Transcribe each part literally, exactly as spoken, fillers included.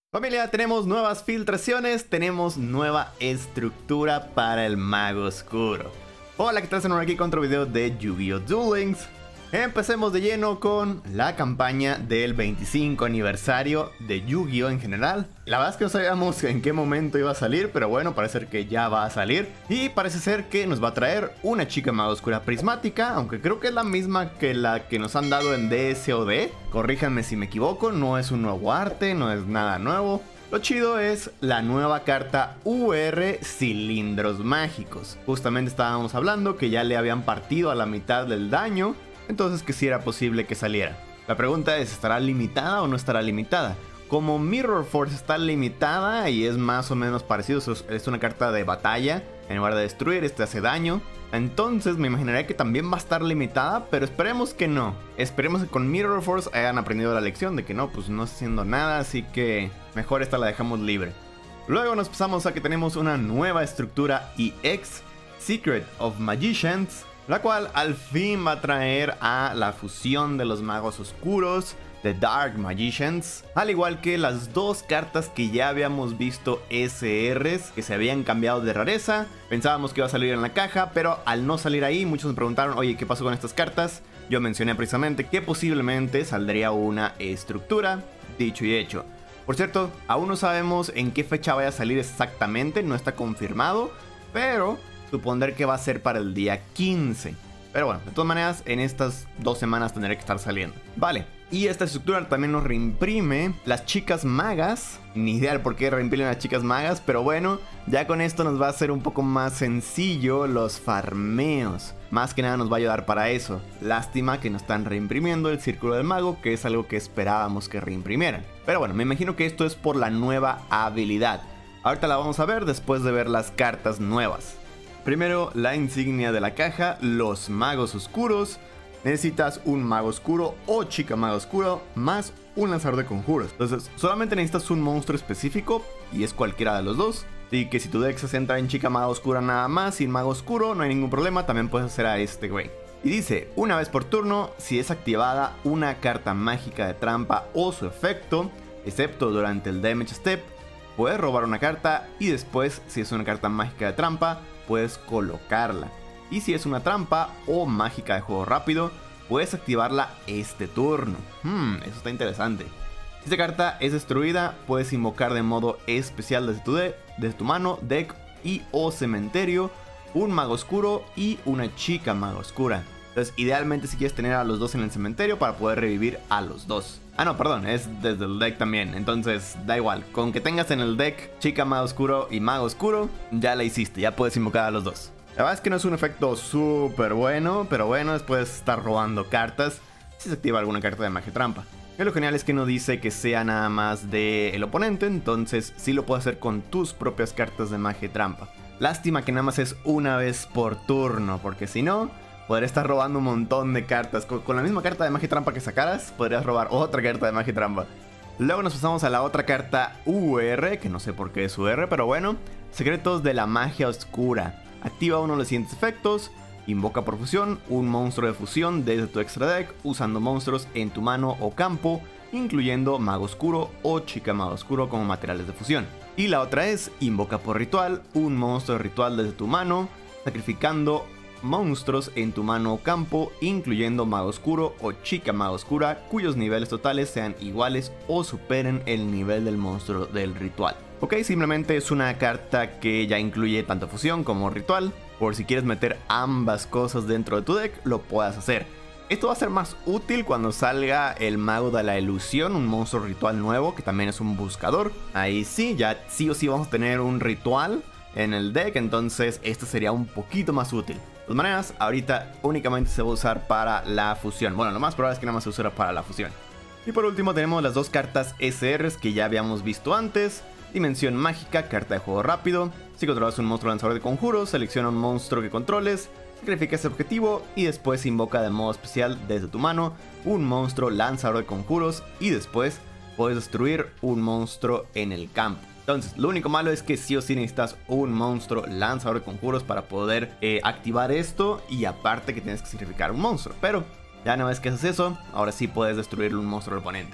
Familia, tenemos nuevas filtraciones, tenemos nueva estructura para el Mago Oscuro. Hola, ¿qué tal? Estamos aquí con otro video de Yu-Gi-Oh! Duel Links. Empecemos de lleno con la campaña del veinticinco aniversario de Yu-Gi-Oh! En general. La verdad es que no sabíamos en qué momento iba a salir, pero bueno, parece ser que ya va a salir. Y parece ser que nos va a traer una chica Mago Oscura prismática, aunque creo que es la misma que la que nos han dado en D S O D. Corríjanme si me equivoco, no es un nuevo arte, no es nada nuevo. Lo chido es la nueva carta U R Cilindros Mágicos. Justamente estábamos hablando que ya le habían partido a la mitad del daño, entonces que si era posible que saliera. La pregunta es, ¿estará limitada o no estará limitada? Como Mirror Force está limitada y es más o menos parecido, es una carta de batalla, en lugar de destruir, este hace daño. Entonces me imaginaría que también va a estar limitada, pero esperemos que no. Esperemos que con Mirror Force hayan aprendido la lección de que no, pues no está haciendo nada, así que mejor esta la dejamos libre. Luego nos pasamos a que tenemos una nueva estructura E X, Secret of Magicians, la cual al fin va a traer a la fusión de los magos oscuros, The Dark Magicians, al igual que las dos cartas que ya habíamos visto S Rs que se habían cambiado de rareza. Pensábamos que iba a salir en la caja, pero al no salir ahí, muchos me preguntaron, oye, ¿qué pasó con estas cartas? Yo mencioné precisamente que posiblemente saldría una estructura, dicho y hecho. Por cierto, aún no sabemos en qué fecha vaya a salir exactamente, no está confirmado, pero supondré que va a ser para el día quince. Pero bueno, de todas maneras, en estas dos semanas tendré que estar saliendo. Vale, y esta estructura también nos reimprime las chicas magas. Ni idea de por qué reimprimen las chicas magas, pero bueno, ya con esto nos va a hacer un poco más sencillo los farmeos. Más que nada nos va a ayudar para eso. Lástima que nos están reimprimiendo el Círculo del Mago, que es algo que esperábamos que reimprimieran. Pero bueno, me imagino que esto es por la nueva habilidad. Ahorita la vamos a ver después de ver las cartas nuevas. Primero, la insignia de la caja, los magos oscuros. Necesitas un mago oscuro o chica mago oscuro más un lanzador de conjuros. Entonces, solamente necesitas un monstruo específico y es cualquiera de los dos. Así que si tu deck se centra en chica mago oscura nada más, sin mago oscuro, no hay ningún problema, también puedes hacer a este güey. Y dice, una vez por turno, si es activada una carta mágica de trampa o su efecto, excepto durante el damage step, puedes robar una carta y después, si es una carta mágica de trampa, puedes colocarla. Y si es una trampa o mágica de juego rápido, puedes activarla este turno. Hmm, eso está interesante. Si esta carta es destruida, puedes invocar de modo especial desde tu, de desde tu mano, deck y o cementerio un mago oscuro y una chica mago oscura. Entonces, idealmente si quieres tener a los dos en el cementerio para poder revivir a los dos. Ah, no, perdón, es desde el deck también. Entonces, da igual. Con que tengas en el deck chica mago oscuro y mago oscuro, ya la hiciste, ya puedes invocar a los dos. La verdad es que no es un efecto súper bueno, pero bueno, después estar robando cartas si se activa alguna carta de magia trampa. Y lo genial es que no dice que sea nada más del oponente, entonces sí lo puedes hacer con tus propias cartas de magia trampa. Lástima que nada más es una vez por turno, porque si no, podría estar robando un montón de cartas. Con, con la misma carta de magia trampa que sacaras, podrías robar otra carta de magia trampa. Luego nos pasamos a la otra carta U R, que no sé por qué es U R, pero bueno. Secretos de la magia oscura. Activa uno de los siguientes efectos. Invoca por fusión un monstruo de fusión desde tu extra deck, usando monstruos en tu mano o campo, incluyendo mago oscuro o chica mago oscuro como materiales de fusión. Y la otra es, invoca por ritual un monstruo de ritual desde tu mano, sacrificando monstruos en tu mano o campo, incluyendo mago oscuro o chica mago oscura, cuyos niveles totales sean iguales o superen el nivel del monstruo del ritual. Ok, simplemente es una carta que ya incluye tanto fusión como ritual. Por si quieres meter ambas cosas dentro de tu deck, lo puedas hacer. Esto va a ser más útil cuando salga el mago de la ilusión, un monstruo ritual nuevo que también es un buscador. Ahí sí, ya sí o sí vamos a tener un ritual en el deck, entonces esto sería un poquito más útil. De todas maneras, ahorita únicamente se va a usar para la fusión. Bueno, lo más probable es que nada más se usará para la fusión. Y por último tenemos las dos cartas S Rs que ya habíamos visto antes. Dimensión mágica, carta de juego rápido. Si controlas un monstruo lanzador de conjuros, selecciona un monstruo que controles, sacrifica ese objetivo y después invoca de modo especial desde tu mano un monstruo lanzador de conjuros y después puedes destruir un monstruo en el campo. Entonces, lo único malo es que sí o sí necesitas un monstruo lanzador de conjuros para poder eh, activar esto, y aparte que tienes que sacrificar un monstruo. Pero ya una vez que haces eso, ahora sí puedes destruir un monstruo al oponente.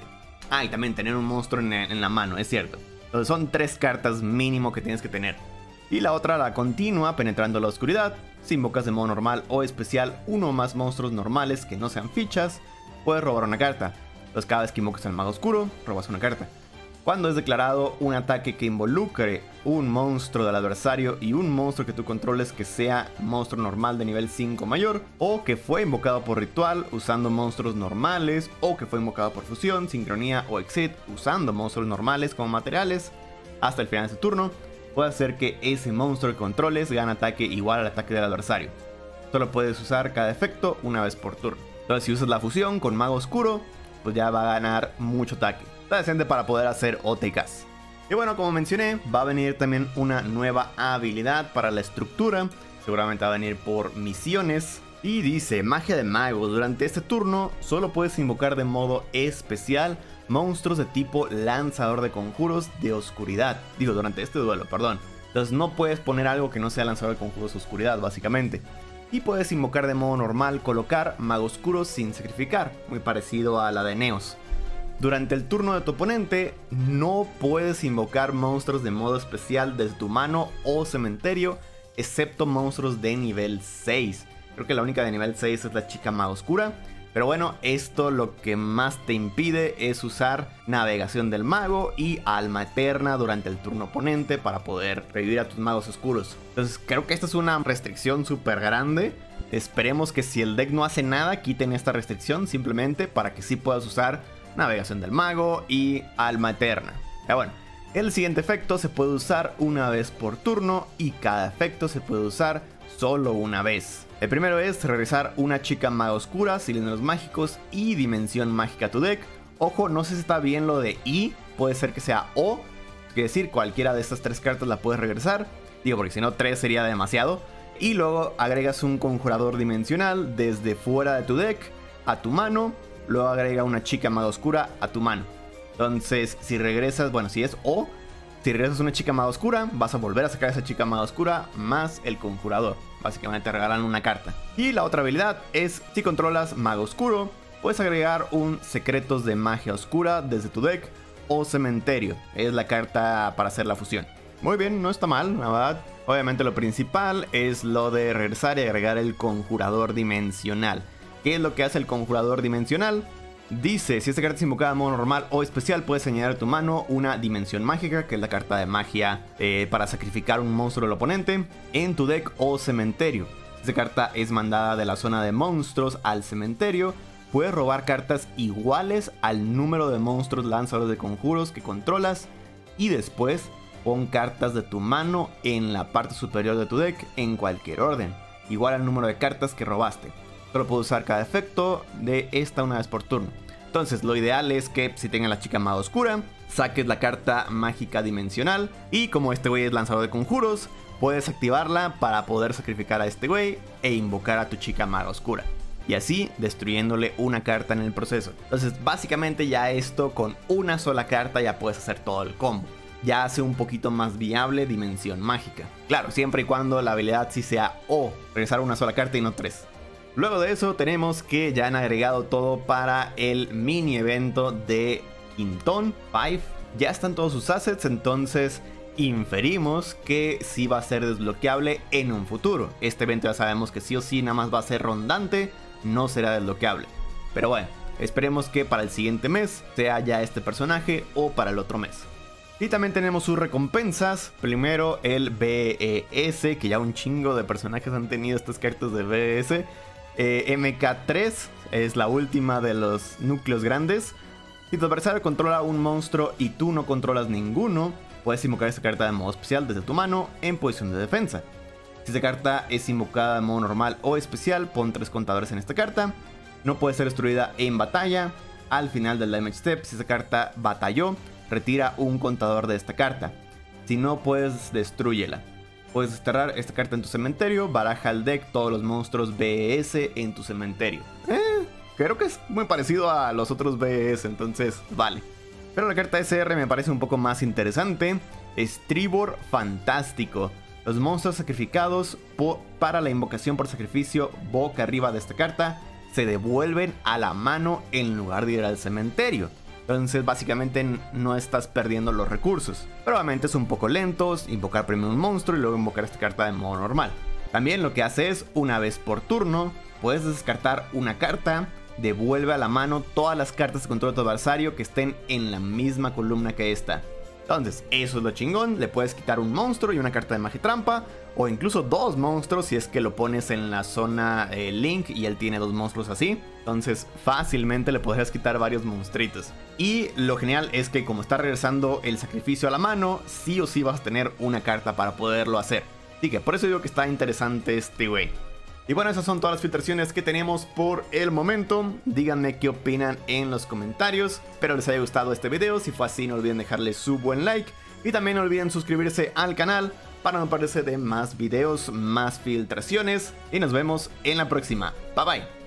Ah, y también tener un monstruo en, en la mano, es cierto. Entonces son tres cartas mínimo que tienes que tener. Y la otra, la continua, penetrando la oscuridad. Si invocas de modo normal o especial uno o más monstruos normales que no sean fichas, puedes robar una carta. Entonces cada vez que invocas al mago oscuro, robas una carta. Cuando es declarado un ataque que involucre un monstruo del adversario y un monstruo que tú controles que sea monstruo normal de nivel cinco mayor, o que fue invocado por ritual usando monstruos normales, o que fue invocado por fusión, sincronía o exit usando monstruos normales como materiales, hasta el final de su turno, puede hacer que ese monstruo que controles gane ataque igual al ataque del adversario. Solo puedes usar cada efecto una vez por turno. Entonces si usas la fusión con mago oscuro, pues ya va a ganar mucho ataque. Está decente para poder hacer O T Ks. Y bueno, como mencioné, va a venir también una nueva habilidad para la estructura. Seguramente va a venir por misiones. Y dice, magia de mago. Durante este turno solo puedes invocar de modo especial monstruos de tipo lanzador de conjuros de oscuridad. Digo, durante este duelo, perdón. Entonces no puedes poner algo que no sea lanzador de conjuros de oscuridad, básicamente. Y puedes invocar de modo normal, colocar mago oscuro sin sacrificar. Muy parecido a la de Neos. Durante el turno de tu oponente, no puedes invocar monstruos de modo especial desde tu mano o cementerio, excepto monstruos de nivel seis. Creo que la única de nivel seis es la chica maga oscura. Pero bueno, esto lo que más te impide es usar navegación del mago y alma eterna durante el turno oponente para poder revivir a tus magos oscuros. Entonces creo que esta es una restricción súper grande. Esperemos que si el deck no hace nada, quiten esta restricción simplemente para que sí puedas usar navegación del mago y alma eterna. Ya bueno, el siguiente efecto se puede usar una vez por turno y cada efecto se puede usar solo una vez. El primero es regresar una chica maga oscura, cilindros mágicos y dimensión mágica a tu deck. Ojo, no sé si está bien lo de I, puede ser que sea O, quiere decir cualquiera de estas tres cartas la puedes regresar. Digo, porque si no tres sería demasiado. Y luego agregas un conjurador dimensional desde fuera de tu deck a tu mano. Luego agrega una chica maga oscura a tu mano. Entonces si regresas, bueno, si es O, si regresas una chica maga oscura, vas a volver a sacar esa chica maga oscura más el conjurador. Básicamente te regalan una carta. Y la otra habilidad es, si controlas mago oscuro, puedes agregar un secretos de magia oscura desde tu deck o cementerio. Es la carta para hacer la fusión. Muy bien, no está mal, la verdad. Obviamente lo principal es lo de regresar y agregar el conjurador dimensional. ¿Qué es lo que hace el conjurador dimensional? Dice, si esta carta es invocada de modo normal o especial, puedes añadir a tu mano una dimensión mágica, que es la carta de magia eh, para sacrificar un monstruo del oponente, en tu deck o cementerio. Si esta carta es mandada de la zona de monstruos al cementerio, puedes robar cartas iguales al número de monstruos lanzadores de conjuros que controlas y después pon cartas de tu mano en la parte superior de tu deck en cualquier orden, igual al número de cartas que robaste. Solo puedo usar cada efecto de esta una vez por turno. Entonces lo ideal es que si tengas la chica maga oscura, saques la carta mágica dimensional. Y como este güey es lanzador de conjuros, puedes activarla para poder sacrificar a este güey e invocar a tu chica maga oscura. Y así destruyéndole una carta en el proceso. Entonces básicamente ya esto con una sola carta ya puedes hacer todo el combo. Ya hace un poquito más viable dimensión mágica. Claro, siempre y cuando la habilidad sí sea O, regresar una sola carta y no tres. Luego de eso tenemos que ya han agregado todo para el mini evento de Quintón cinco. Ya están todos sus assets, entonces inferimos que sí va a ser desbloqueable en un futuro. Este evento ya sabemos que sí o sí nada más va a ser rondante, no será desbloqueable. Pero bueno, esperemos que para el siguiente mes sea ya este personaje o para el otro mes. Y también tenemos sus recompensas. Primero el B E S, que ya un chingo de personajes han tenido estas cartas de B E S. Eh, M K tres es la última de los núcleos grandes. Si tu adversario controla un monstruo y tú no controlas ninguno, puedes invocar esta carta de modo especial desde tu mano en posición de defensa. Si esta carta es invocada de modo normal o especial, pon tres contadores en esta carta. No puede ser destruida en batalla. Al final del damage step, si esta carta batalló, retira un contador de esta carta. Si no puedes, destrúyela. Puedes desterrar esta carta en tu cementerio, baraja al deck todos los monstruos B E S en tu cementerio. Eh, creo que es muy parecido a los otros B E S, entonces vale. Pero la carta S R me parece un poco más interesante. Estribor fantástico. Los monstruos sacrificados para la invocación por sacrificio boca arriba de esta carta se devuelven a la mano en lugar de ir al cementerio. Entonces básicamente no estás perdiendo los recursos. Pero obviamente es un poco lento invocar primero un monstruo y luego invocar esta carta de modo normal. También lo que hace es, una vez por turno, puedes descartar una carta, devuelve a la mano todas las cartas de control de tu adversario que estén en la misma columna que esta. Entonces eso es lo chingón, le puedes quitar un monstruo y una carta de magia trampa, o incluso dos monstruos si es que lo pones en la zona eh, Link y él tiene dos monstruos así. Entonces fácilmente le podrías quitar varios monstruitos. Y lo genial es que como está regresando el sacrificio a la mano, sí o sí vas a tener una carta para poderlo hacer. Así que por eso digo que está interesante este güey. Y bueno, esas son todas las filtraciones que tenemos por el momento. Díganme qué opinan en los comentarios. Espero les haya gustado este video. Si fue así, no olviden dejarle su buen like. Y también no olviden suscribirse al canal para no perderse de más videos, más filtraciones. Y nos vemos en la próxima. Bye bye.